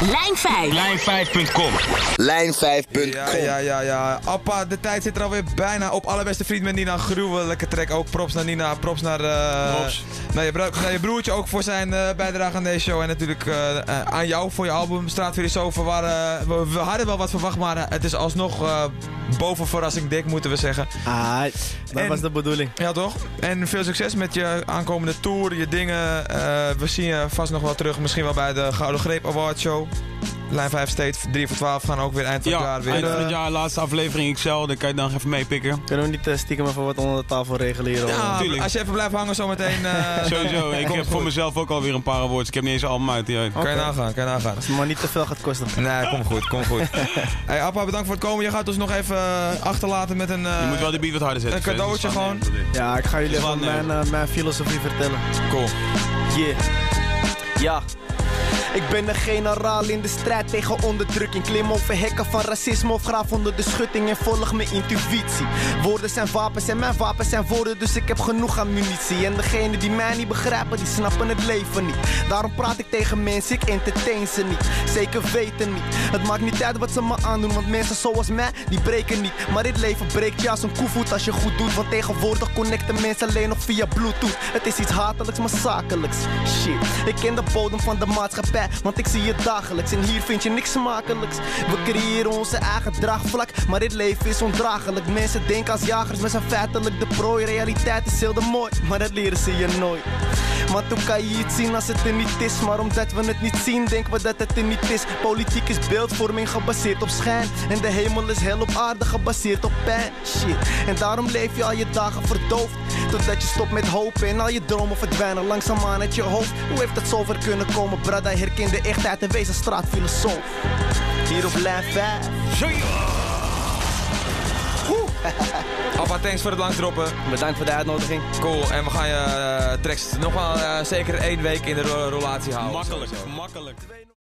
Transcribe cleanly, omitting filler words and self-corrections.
Lijn 5. Lijn5.com. Lijn5.com. Ja. Appa, de tijd zit er alweer bijna op. Allerbeste vriend met Nina. Gruwelijke track ook. Props naar Nina. Props naar, naar je broertje ook voor zijn bijdrage aan deze show. En natuurlijk aan jou voor je album Straatfilosofen. We hadden wel wat verwacht, maar het is alsnog boven verrassing dik, moeten we zeggen. Dat was de bedoeling. Ja, toch? En veel succes met je aankomende tour, je dingen. We zien je vast nog wel terug. Misschien wel bij de Gouden Greep Award Show. Lijn 5 State, 3 voor 12 gaan ook weer eind van het jaar weer. Eind van het jaar, laatste aflevering XL, dan kan je dan even meepikken. Kunnen we niet stiekem even wat onder de tafel regelen hier? Ja, tuurlijk. als je even blijft hangen zometeen. Sowieso, ik heb voor mezelf ook alweer een paar awards. Ik heb niet eens een album uit. Kan je nagaan. Als het maar niet te veel gaat kosten. Nee, kom goed. Hey Appa, bedankt voor het komen. Je gaat ons nog even achterlaten met een... Je moet wel de beat wat harder zetten. Een cadeautje gewoon. Ja, ik ga jullie even mijn filosofie vertellen. Cool. Yeah. Ja. Ik ben een generaal in de strijd tegen onderdrukking. Klim over hekken van racisme of graaf onder de schutting en volg mijn intuïtie. Woorden zijn wapens en mijn wapens zijn woorden, dus ik heb genoeg ammunitie. En degenen die mij niet begrijpen, die snappen het leven niet. Daarom praat ik tegen mensen, ik entertain ze niet. Zeker weten niet. Het maakt niet uit wat ze me aandoen, want mensen zoals mij, die breken niet. Maar dit leven breekt je als een koevoet als je goed doet. Want tegenwoordig connecten mensen alleen nog via Bluetooth. Het is iets hatelijks, maar zakelijks. Shit, ik ken de bodem van de maatschappij, want ik zie het dagelijks en hier vind je niks smakelijks. We creëren onze eigen draagvlak, maar dit leven is ondraaglijk. Mensen denken als jagers, we zijn feitelijk de prooi. Realiteit is heel mooi, maar dat leren ze je nooit. Want hoe kan je iets zien als het er niet is? Maar omdat we het niet zien, denken we dat het er niet is. Politiek is beeldvorming gebaseerd op schijn. En de hemel is hel op aarde gebaseerd op pijn. Shit, en daarom leef je al je dagen verdoofd. Totdat je stopt met hopen en al je dromen verdwijnen langzaamaan uit je hoofd. Hoe heeft het zover kunnen komen? Brada, herken de echtheid en wees een straatfilosoof. Hier op Lijn 5. Appa, thanks voor het langsdroppen. Bedankt voor de uitnodiging. Cool, en we gaan je tracks nog wel zeker 1 week in de rollatie houden. Makkelijk.